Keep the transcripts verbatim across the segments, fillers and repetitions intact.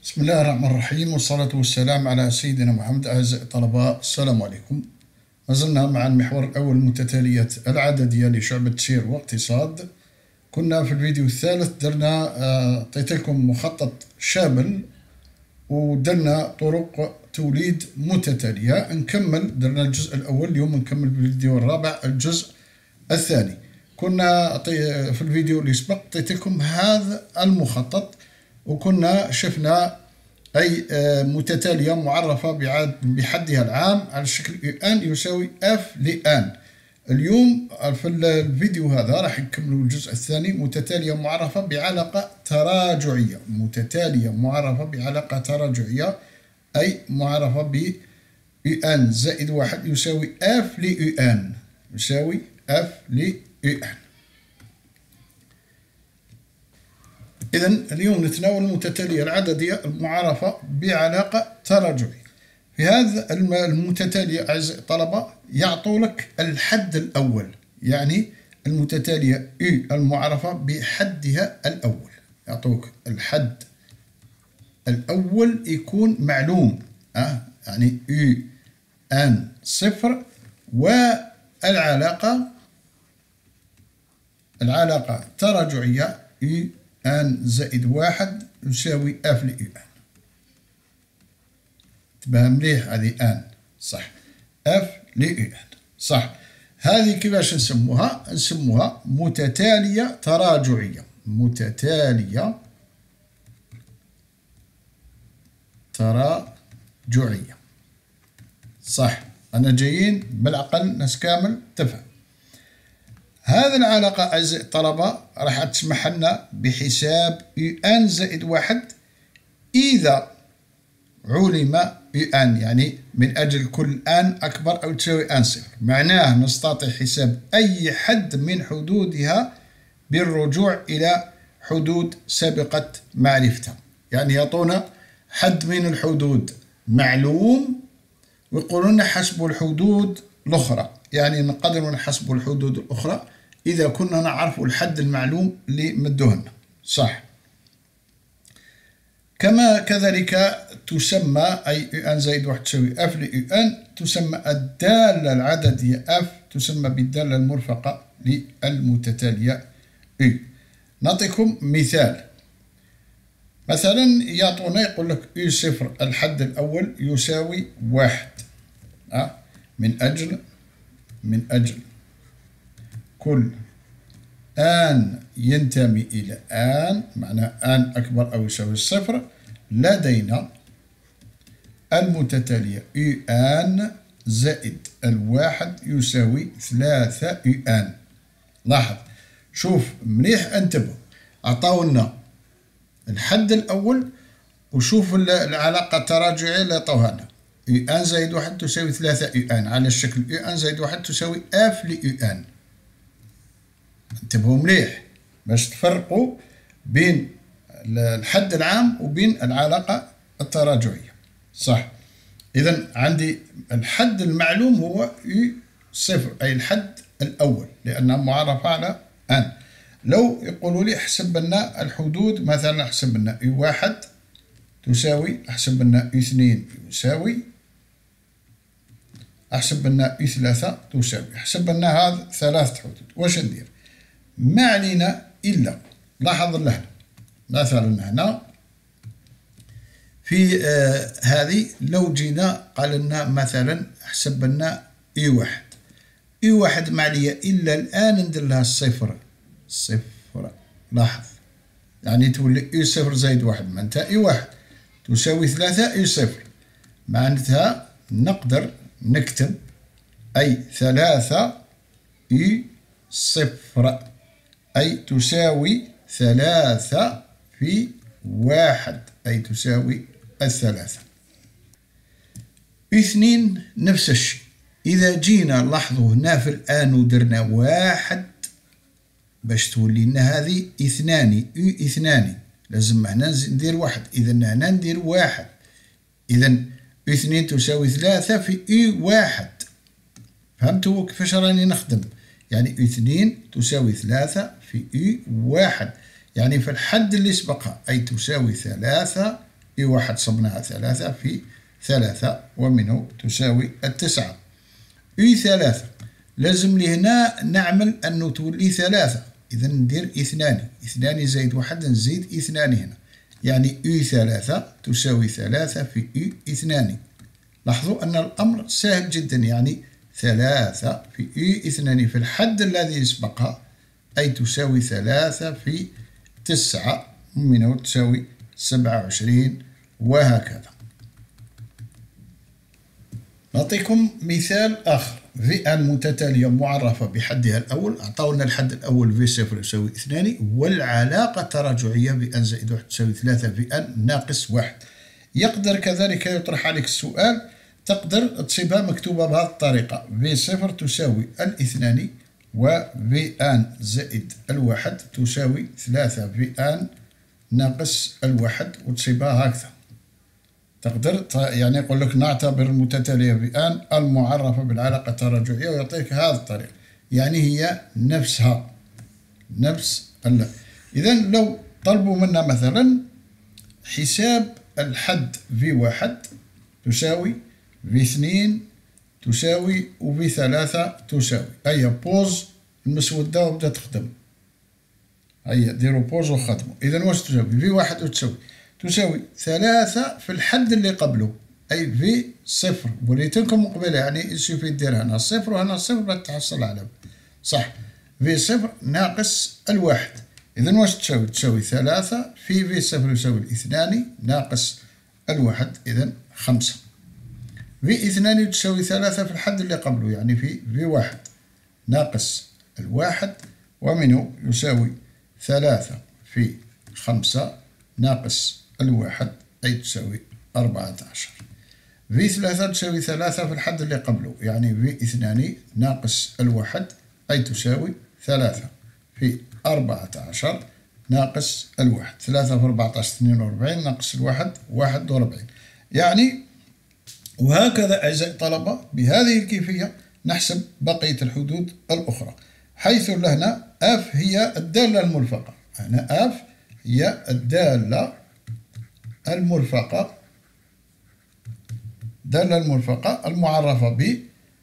بسم الله الرحمن الرحيم، والصلاة والسلام على سيدنا محمد. أعزائي الطلبة، السلام عليكم. ما زلنا مع المحور الأول، المتتاليات العددية لشعبة تشير واقتصاد. كنا في الفيديو الثالث درنا عطيت لكم مخطط شامل ودرنا طرق توليد متتالية. نكمل، درنا الجزء الأول، اليوم نكمل بالفيديو الرابع الجزء الثاني. كنا في الفيديو اللي سبق عطيت لكم هذا المخطط، وكنا شفنا أي متتالية معرفة بحدها العام على الشكل ان يساوي اف لان. اليوم في الفيديو هذا راح نكملوا الجزء الثاني، متتالية معرفة بعلاقة تراجعية. متتالية معرفة بعلاقة تراجعية أي معرفة ب ان زائد واحد يساوي اف ل ان يساوي اف ل ان. إذن اليوم نتناول المتتالية العددية المعرفة بعلاقة تراجعية. في هذا المتتالية أعزائي الطلبة يعطوا لك الحد الأول، يعني المتتالية U المعرفة بحدها الأول. يعطوك الحد الأول يكون معلوم، أه؟ يعني U ان صفر، والعلاقة العلاقة التراجعية U ان زائد واحد يساوي اف ل ان. تبان مليح هذه ان صح، اف ل ان صح. هذه كيفاش نسموها؟ نسموها متتالية تراجعية. متتالية تراجعية صح. أنا جايين بالعقل ناس كامل تفهم. هذه العلاقة أعزائي الطلبة راح تسمح لنا بحساب يو ان زائد واحد إذا علم يو ان، يعني من أجل كل ان أكبر أو تساوي ان صفر. معناه نستطيع حساب أي حد من حدودها بالرجوع إلى حدود سابقة معرفتها. يعني يعطونا حد من الحدود معلوم ويقولون لنا حسبوا الحدود الأخرى، يعني نقدر نحسبوا الحدود الأخرى إذا كنا نعرف الحد المعلوم اللي مدوه لنا صح. كما كذلك تسمى أي يو ان زائد واحد تساوي اف ل يو ان، تسمى الدالة العددية اف تسمى بالدالة المرفقة للمتتالية U. نعطيكم مثال. مثلا يعطونا يقول لك U صفر الحد الأول يساوي واحد، أه؟ من أجل من أجل كل آن ينتمي إلى آن، معنى آن أكبر أو يساوي الصفر، لدينا المتتالية يو آن زائد الواحد يساوي ثلاثة يو آن. لاحظ، شوف مليح انتبهوا، عطاونا الحد الأول وشوف العلاقة التراجعية اللي عطوها لنا. يو آن زائد واحد تساوي ثلاثة يو آن على الشكل يو آن زائد واحد تساوي اف ل يو آن. انتبهوا مليح باش تفرقوا بين الحد العام وبين العلاقة التراجعية صح. إذن عندي الحد المعلوم هو يو صفر أي الحد الأول لأنها معرفة على ان. لو يقولوا لي احسب لنا الحدود، مثلا احسب لنا يو واحد تساوي، احسب لنا يو اثنين يساوي، احسب لنا يو ثلاثة تساوي، احسب لنا هذا ثلاثة حدود. واش ندير؟ ما علينا إلا لاحظ لهنا مثلا هنا في آه هذه لو جينا قال لنا مثلا احسب لنا اي واحد، اي واحد ما عليا إلا الآن ندير لها الصفر صفر. لاحظ يعني تولي اي صفر زائد واحد معناتها اي واحد تساوي ثلاثة اي صفر، معناتها نقدر نكتب أي ثلاثة اي صفر أي تساوي ثلاثة في واحد أي تساوي الثلاثة. اثنين نفس الشيء. إذا جينا لاحظوا هنا في الآن ودرنا واحد باش تولي لنا هذه اثنان يو اثنان، لازم هنا ندير واحد، إذا هنا ندير واحد، إذا اثنين تساوي ثلاثة في يو واحد. فهمتوا كيفاش راني نخدم؟ يعني اثنين تساوي ثلاثة في يو واحد، يعني في الحد اللي سبقها أي تساوي ثلاثة إي واحد صبناها ثلاثة في ثلاثة ومنه تساوي التسعة. إي ثلاثة لازم لي هنا نعمل أنه تولي ثلاثة، إذا ندير اثنان، اثنان زائد واحد نزيد اثنان هنا، يعني إي ثلاثة تساوي ثلاثة في إي اثنان. لاحظوا أن الأمر سهل جدا، يعني ثلاثة في إي اثنان في الحد الذي يسبقها أي تساوي ثلاثة في تسعة ومنه تساوي سبعة وعشرين وهكذا. نعطيكم مثال آخر. في أن متتالية معرفة بحدها الأول، أعطونا الحد الأول في صفر يساوي اثنان، والعلاقة التراجعية بأن زائد واحد تساوي ثلاثة في أن ناقص واحد. يقدر كذلك يطرح عليك السؤال، تقدر تصيبها مكتوبة بهذه الطريقة: في صفر تساوي الاثنان وفي أن زائد الواحد تساوي ثلاثة في أن ناقص الواحد، وتصيبها هكذا. تقدر يعني يقول لك نعتبر المتتالية بأن المعرفة بالعلاقة التراجعية ويعطيك هذه الطريقة، يعني هي نفسها نفس ال. إذا لو طلبوا منا مثلا حساب الحد في واحد تساوي في اثنين تساوي وفي ثلاثة تساوي، هيا بوز المسودة وبدا تخدم، هيا ديروا بوز وخدموا. إذا واش تساوي؟ في واحد وتساوي تساوي ثلاثة في الحد اللي قبله، أي في صفر، وريت لكم قبيله يعني يسوفي دير هنا صفر وهنا صفر باش تحصل على صح. في صفر ناقص الواحد، إذا واش تساوي؟ تساوي ثلاثة في في صفر يساوي الاثنان ناقص الواحد، إذا خمسة. في اثنان تساوي ثلاثة في الحد اللي قبله، يعني في في واحد ناقص الواحد ومنه يساوي ثلاثة في خمسة ناقص الواحد أي تساوي أربعة عشر. في ثلاثة تساوي ثلاثة في الحد اللي قبله، يعني في اثنان ناقص الواحد أي تساوي ثلاثة في أربعة عشر ناقص الواحد. ثلاثة في أربعة عشر اثنين وأربعين ناقص الواحد واحد وأربعين. يعني وهكذا أعزائي الطلبة بهذه الكيفية نحسب بقية الحدود الأخرى، حيث لهنا F هي الدالة المرفقة. هنا F هي الدالة المرفقة، الدالة المرفقة المعرفة ب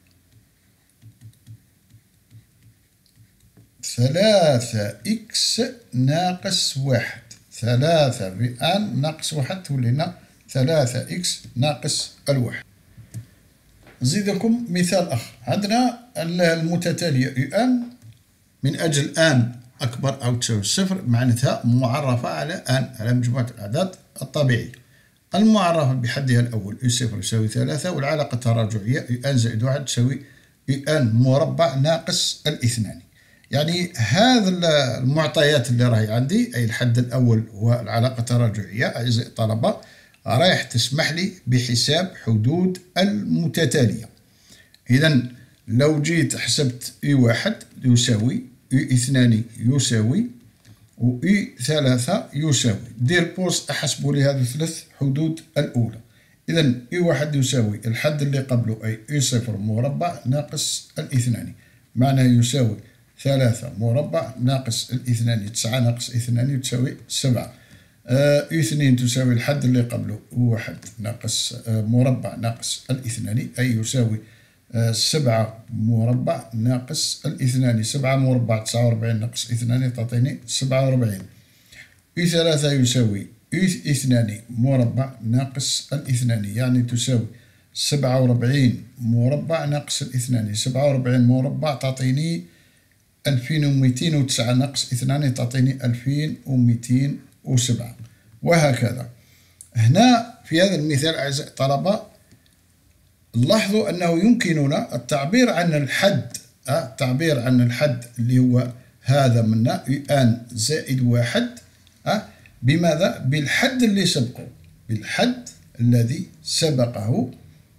ثلاثة إكس ناقص واحد. ثلاثة بأن ناقص واحد تولينا ثلاثة إكس ناقص الواحد. نزيدكم مثال آخر. عندنا المتتالية أن من أجل أن أكبر أو تساوي صفر، معناتها معرفة على أن على مجموعة الأعداد الطبيعية المعرفة بحدها الأول أي صفر يساوي ثلاثة، والعلاقة التراجعية أن زائد واحد تساوي أن مربع ناقص الاثنان. يعني هذا المعطيات اللي راهي عندي، أي الحد الأول والعلاقة التراجعية أعزائي الطلبة، رايح تسمح لي بحساب حدود المتتالية. إذا لو جيت حسبت إي واحد يساوي إي اثنان يساوي وإي ثلاثة يساوي، دير بوز أحسبوا لي هذه الثلاث حدود الأولى. إذا إي واحد يساوي الحد اللي قبله أي إي صفر مربع ناقص الاثنان، معناه يساوي ثلاثة مربع ناقص الاثنان، تسعة ناقص اثنان تساوي سبعة. إي اثنين تساوي الحد اللي قبله واحد ناقص مربع ناقص الاثنان أي يساوي سبعة مربع ناقص الاثنان، سبعة مربع تسعة وأربعين ناقص اثنان تعطيني سبعة وأربعين. إي ثلاثة يساوي إي اثنان مربع ناقص الاثنان، يعني تساوي سبعة وأربعين مربع ناقص الاثنان، سبعة وأربعين مربع تعطيني ألفين ومئتين وتسعة ناقص اثنان تعطيني ألفين ومئتين وسبعة، وهكذا. هنا في هذا المثال أعزائي الطلبة لاحظوا أنه يمكننا التعبير عن الحد، التعبير عن الحد اللي هو هذا منا أن زائد واحد بماذا؟ بالحد اللي سبقه، بالحد الذي سبقه.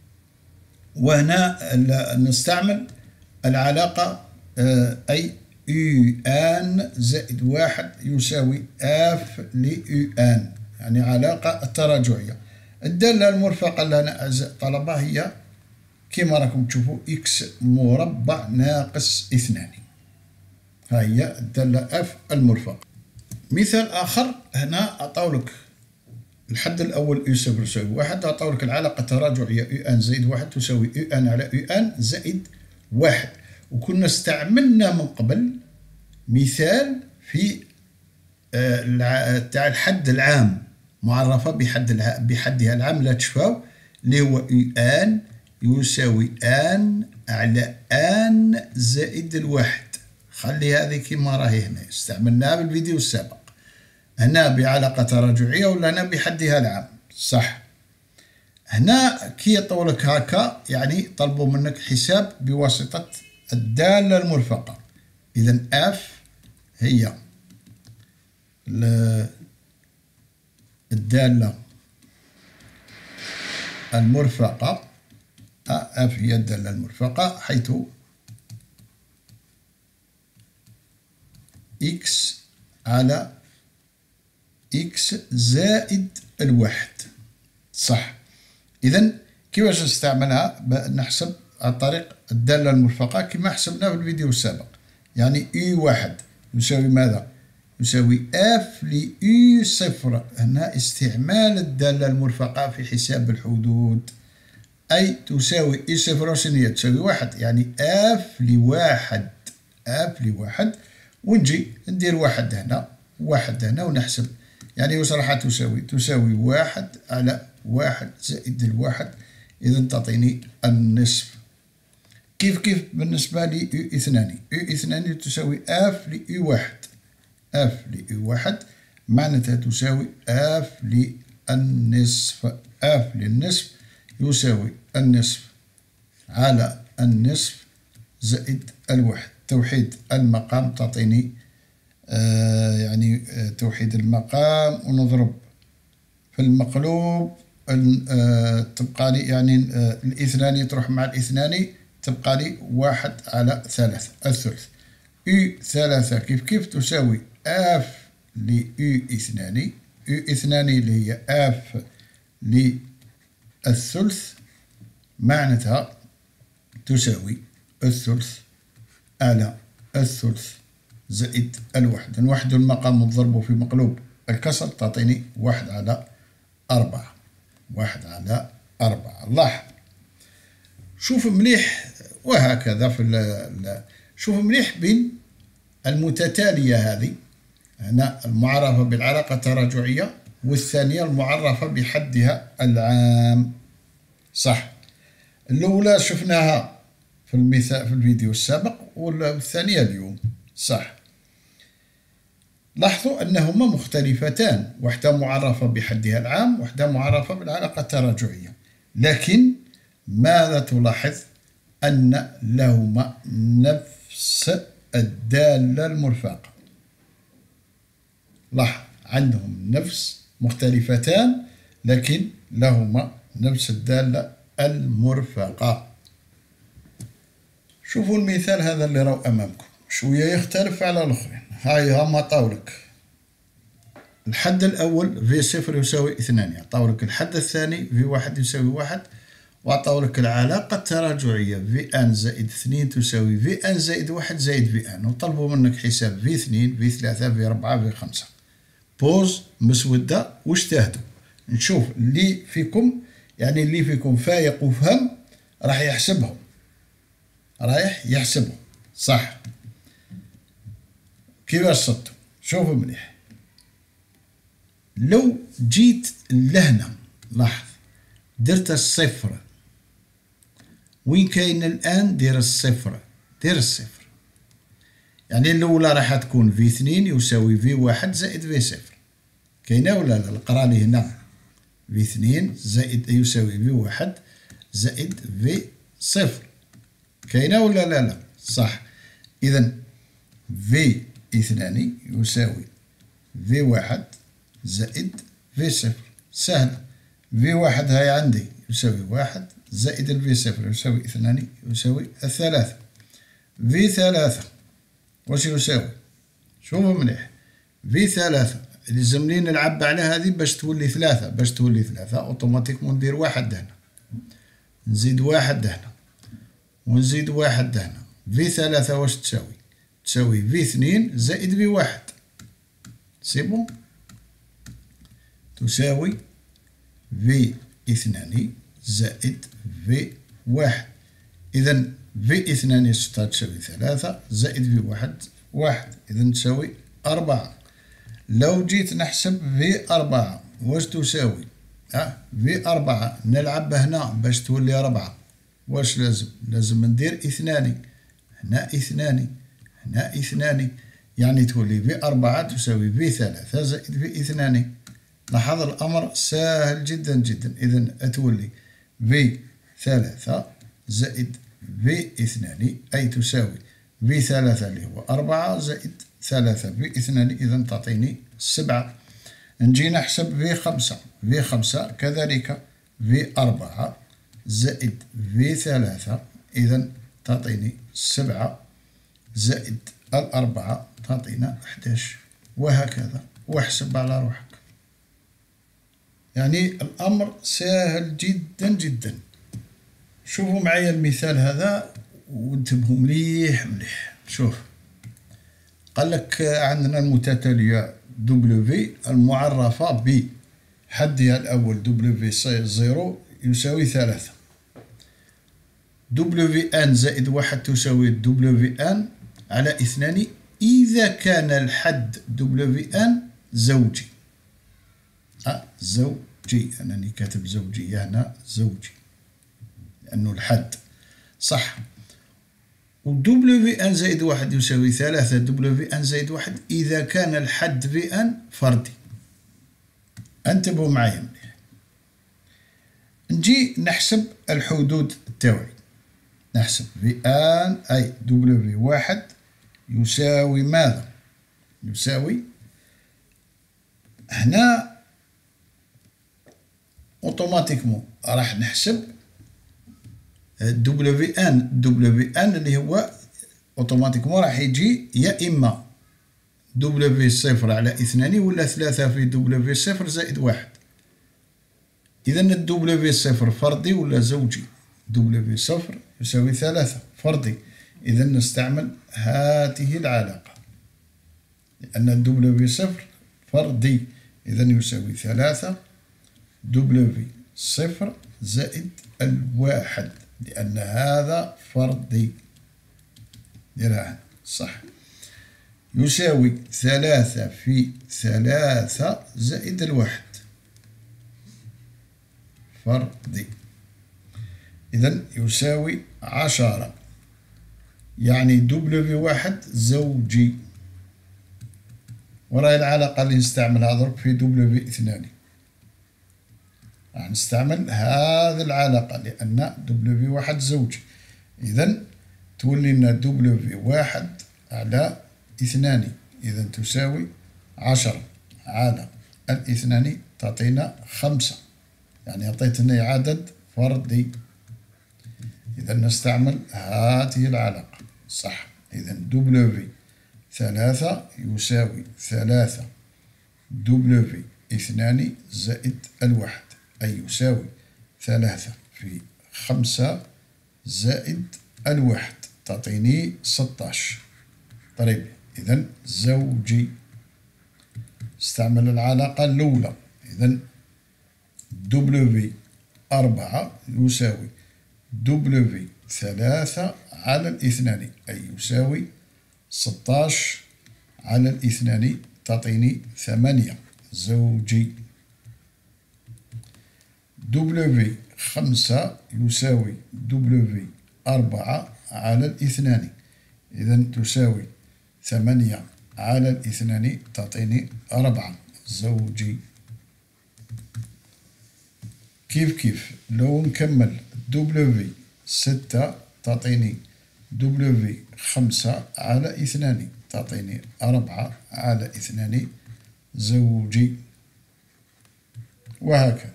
وهنا نستعمل العلاقة أي يو أن زائد واحد يساوي اف ليو أن، يعني علاقة التراجعية. الدالة المرفقة لنا أعزائي الطلبة هي كما راكم تشوفوا إكس مربع ناقص اثنان، ها هي الدالة اف المرفقة. مثال آخر، هنا أعطاولك الحد الأول يو صفر يساوي واحد، أعطوا لك العلاقة التراجعية يو أن زائد واحد تساوي يو أن على يو أن زائد واحد. وكنا استعملنا من قبل مثال في آه تاع الحد العام، معرفة بحد الع... بحدها العام لا تشفاو، اللي هو يو أن يساوي أن على أن زائد الواحد. خلي هذه كما راهي هنا، استعملناها بالفيديو السابق. هنا بعلاقة تراجعية ولا هنا بحدها العام، صح. هنا كي يطولك هكا يعني طلبوا منك حساب بواسطة الدالة المرفقة. إذا اف هي الدالة المرفقة، اف هي الدالة المرفقة، حيث اكس على اكس زائد الواحد، صح. إذا كيفاش نستعملها؟ نحسب عن طريق الدالة المرفقة كما حسبنا في الفيديو السابق. يعني يو واحد يساوي ماذا؟ يساوي اف ل يو صفر. هنا استعمال الدالة المرفقة في حساب الحدود، أي تساوي يو صفر وشنية تساوي واحد، يعني اف لواحد، اف لواحد، ونجي ندير واحد هنا واحد هنا ونحسب. يعني واش راح تساوي؟ تساوي واحد على واحد زائد الواحد، إذا تعطيني النصف. كيف كيف بالنسبة لي يو اثنان، يو اثنان تساوي اف ليو واحد، اف ليو واحد معناتها تساوي اف للنصف، اف للنصف يساوي النصف على النصف زائد الواحد. توحيد المقام تعطيني آه يعني آه توحيد المقام، ونضرب في المقلوب آه تبقى لي يعني آه الاثنان تروح مع الاثنان، تبقى لي واحد على ثلاثة الثلث. يو ثلاثة كيف كيف تساوي اف ل يو اثنان، يو اثنان اللي هي اف للثلث معناتها تساوي الثلث على الثلث زائد الواحد. الواحد المقام نضربه في مقلوب الكسر تعطيني واحد على أربعة، واحد على أربعة. لاحظ شوف مليح، وهكذا في ال شوف مليح بين المتتالية هذه، هنا المعرفة بالعلاقة التراجعية، والثانية المعرفة بحدها العام، صح. الأولى شفناها في المثال في الفيديو السابق، والثانية اليوم، صح. لاحظوا أنهما مختلفتان، واحدة معرفة بحدها العام، واحدة معرفة بالعلاقة التراجعية، لكن ماذا تلاحظ؟ أن لهما نفس الدالة المرفقة. لاحظ عندهم نفس، مختلفتان لكن لهما نفس الدالة المرفقة. شوفوا المثال هذا اللي راهو أمامكم، شوية يختلف على الآخرين. هاي هما عطاولك الحد الأول في صفر يساوي اثنان، عطاولك الحد الثاني في واحد يساوي واحد، وعطاولك العلاقة التراجعية في ان زائد اثنين تساوي في ان زائد واحد زائد في ان، وطلبوا منك حساب في اثنين في ثلاثة في أربعة في خمسة. بوز مسودة واجتهدوا. نشوف اللي فيكم يعني اللي فيكم فايق وفهم راح يحسبهم، رايح يحسبهم، صح. كيفاش صدتوا؟ شوفوا مليح. لو جيت لهنا لاحظ درت الصفر، وين كاين الآن دير الصفر، دير الصفر، يعني الأولى راح تكون في اثنين يساوي في واحد زائد في صفر. كاينة ولا لا؟ نقرا لي هنا في اثنين زائد يساوي في واحد زائد في صفر. كاينة ولا لا لا؟ صح. إذا في اثنان يساوي في واحد زائد في صفر، سهل. في واحد هاي عندي يساوي واحد زائد الفي صفر يساوي اثنان يساوي الثلاثة. في ثلاثة واش يساوي؟ شوفوا مليح، في ثلاثة لازمني نلعب على هذه باش تولي ثلاثة، باش تولي ثلاثة اوتوماتيكمون ندير واحد هنا، نزيد واحد هنا، ونزيد واحد هنا. في ثلاثة واش تساوي؟ تساوي في اثنين زائد في واحد، سي بون، تساوي في اثنان زائد في واحد. إذا في اثنان ستة تساوي ثلاثة زائد في واحد واحد، إذا تساوي أربعة. لو جيت نحسب في أربعة واش تساوي؟ أه في أربعة نلعب هنا باش تولي أربعة، واش لازم؟ لازم ندير اثنان، هنا اثنان هنا اثنان، يعني تولي في أربعة تساوي في ثلاثة زائد في اثنان. لاحظ الأمر سهل جدا جدا. إذا تولي في ثلاثة زائد في اثنان أي تساوي في ثلاثة اللي هو أربعة زائد ثلاثة في اثنان، إذا تعطيني سبعة. نجي نحسب في خمسة، في خمسة كذلك في أربعة زائد في ثلاثة، إذا تعطيني سبعة زائد الأربعة تعطينا أحداش، وهكذا، واحسب على روحك. يعني الأمر سهل جدا جدا. شوفوا معايا المثال هذا وانتبهوا مليح مليح. شوف، قال لك عندنا المتتالية دبليو المعرفة ب حدها الأول دبليو زيرو يساوي ثلاثة، دبليو ان زائد واحد تساوي دبليو ان على اثنان إذا كان الحد دبليو ان زوجي. أه زوجي، أنني كاتب زوجية هنا زوجي لأنه الحد صح. ودبليو ان زائد واحد يساوي ثلاثة دبليو ان زائد واحد إذا كان الحد في ان فردي. انتبهوا معايا مليح. نجي نحسب الحدود التوعي. نحسب في ان أي دبليو واحد يساوي ماذا؟ يساوي هنا اوتوماتيكمون راح نحسب دبليو ان دبليو ان اللي هو اوتوماتيكمون راح يجي يا اما دبليو صفر على اثنان ولا ثلاثة في دبليو صفر زائد واحد. إذا الدبليو صفر فردي ولا زوجي؟ دبليو صفر يساوي ثلاثة فردي، إذا نستعمل هذه العلاقة لأن الدبليو صفر فردي، إذا يساوي ثلاثة دبليو صفر زائد الواحد لأن هذا فردي. ديرها صح، يساوي ثلاثة في ثلاثة زائد الواحد فردي، إذا يساوي عشرة، يعني دبليو واحد زوجي. وراي العلاقة اللي نستعملها درك في دبليو اثنان، راح نستعمل هذه العلاقة لأن دبليو واحد زوجي، إذا تولي لنا دبليو واحد على اثنان، إذا تساوي عشرة على الاثنان تعطينا خمسة، يعني عطيتنا عدد فردي. إذا نستعمل هذه العلاقة صح. إذا دبليو ثلاثة يساوي ثلاثة دبليو اثنان زائد الواحد أي يساوي ثلاثة في خمسة زائد الواحد تعطيني ستاش. طيب إذا زوجي. استعمل العلاقة الأولى، إذا دبليو أربعة يساوي دبليو ثلاثة على الاثنان أي يساوي ستاش على الاثنان تعطيني ثمانية زوجي. دبليو خمسة يساوي دبليو أربعة على الاثنان، إذا تساوي ثمانية على الاثنان تعطيني أربعة زوجي. كيف كيف لو نكمل دبليو ستة تعطيني دبليو خمسة على اثنان تعطيني أربعة على اثنان زوجي، وهكذا.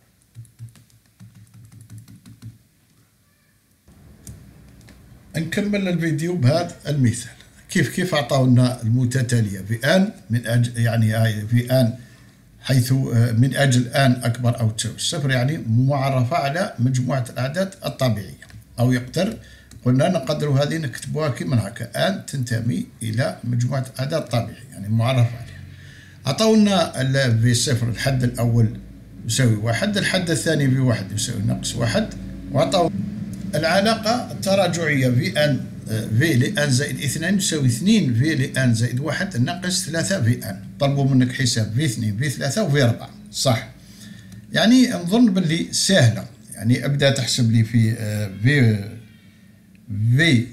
نكمل الفيديو بهذا المثال. كيف كيف أعطونا المتتالية في آن من أجل يعني في آن حيث من أجل آن أكبر أو تساوي صفر، يعني معرفة على مجموعة الأعداد الطبيعية، أو يقدر قلنا نقدروا هذه نكتبوها كما هكا آن تنتمي إلى مجموعة الأعداد الطبيعية يعني معرفة عليها. أعطونا في صفر الحد الأول يساوي واحد، الحد الثاني في واحد يساوي ناقص واحد، وعطاو العلاقة التراجعية في ان في لان زائد اثنان يساوي اثنين في لان زائد واحد ناقص ثلاثة في ان. طلبوا منك حساب في اثنين في ثلاثة وفي أربعة، صح؟ يعني نظن باللي سهلة، يعني ابدأ تحسب لي في في في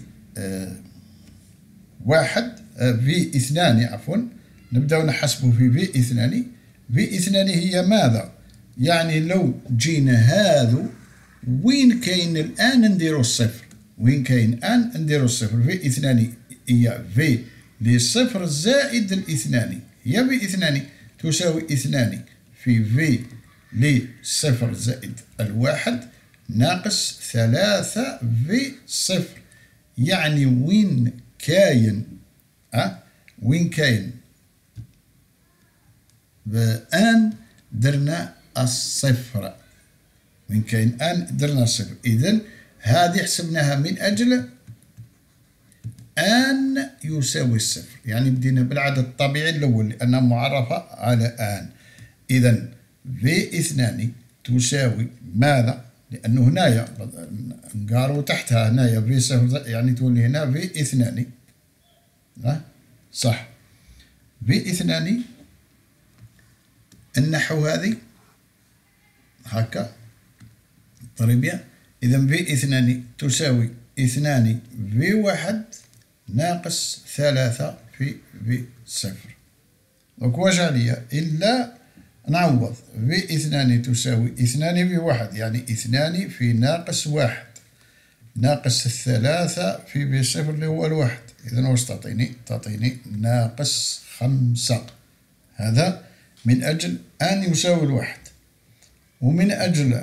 واحد في اثنان عفوا، نبدأ نحسبه في في اثنان. في اثنان هي ماذا؟ يعني لو جينا هذو وين كاين الآن نديرو الصفر، وين كاين الآن نديرو الصفر. في اثنان هي في لصفر زائد الاثنان، هي في اثنان تساوي اثنان في في لصفر زائد الواحد ناقص ثلاثة في صفر. يعني وين كاين أه وين كاين بآن درنا الصفر، وين كاين آن درنا الصفر. إذن هذه حسبناها من أجل آن يساوي الصفر، يعني بدينا بالعدد الطبيعي الأول لأنها معرفة على آن. إذن في اثنان تساوي ماذا؟ لأنه هنايا نقارو تحتها هنايا في صفر، يعني تولي هنا في اثنان، صح؟ في اثنان النحو هذه هكا ضريبية. إذا في اثنان تساوي اثنان في واحد ناقص ثلاثة في في صفر. دونك واش عليا إلا نعوض في اثنان تساوي اثنان في واحد، يعني اثنان في ناقص واحد ناقص الثلاثة في في صفر اللي هو الواحد. إذا واش تعطيني؟ تعطيني ناقص خمسة. هذا من أجل أن يساوي الواحد، ومن أجل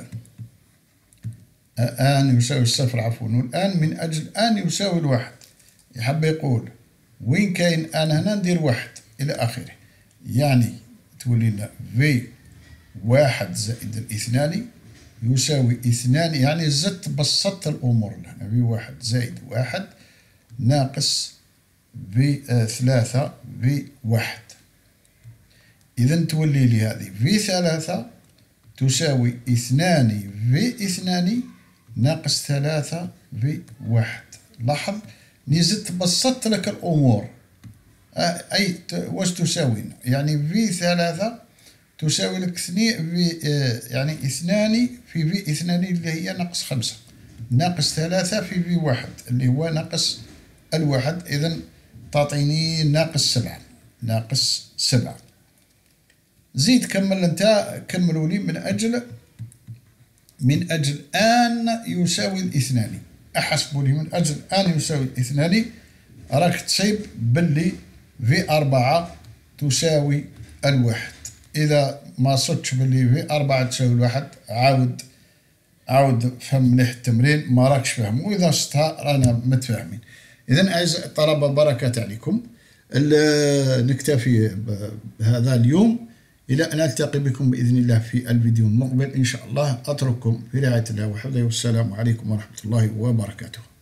أن يساوي الصفر عفوا، والآن من أجل أن يساوي الواحد. يحب يقول وين كاين أن هنا ندير واحد إلى آخره، يعني تولي لنا في واحد زائد الاثنان يساوي اثنان، يعني زدت بسطت الأمور هنا. في واحد زائد واحد ناقص في ثلاثة في واحد. إذا تولي لي هذه في ثلاثة تساوي اثنان في اثنان ناقص ثلاثة في واحد. لاحظ ني زدت بسطت لك الأمور. أي واش تساوي؟ يعني في ثلاثة تساوي لك اثنين في يعني اثنان في في اثنان اللي هي ناقص خمسة ناقص ثلاثة في في واحد اللي هو ناقص الواحد. إذا تعطيني ناقص سبعة، ناقص سبعة. زيد كمل انت، كملوا لي من أجل من أجل أن يساوي الاثنان. أحسبوا لي من أجل أن يساوي الاثنان، راك تصيب باللي في أربعة تساوي الواحد. إذا ما صدتش باللي في أربعة تساوي الواحد عاود عاود فهم مليح التمرين، ما راكش فاهم، وإذا صدتها رانا متفاهمين. إذا أعزائي الطلبة بركات عليكم، نكتفي بهذا اليوم إلى أن نلتقي بكم بإذن الله في الفيديو المقبل إن شاء الله. أترككم في رعاية الله وحفظه، والسلام عليكم ورحمة الله وبركاته.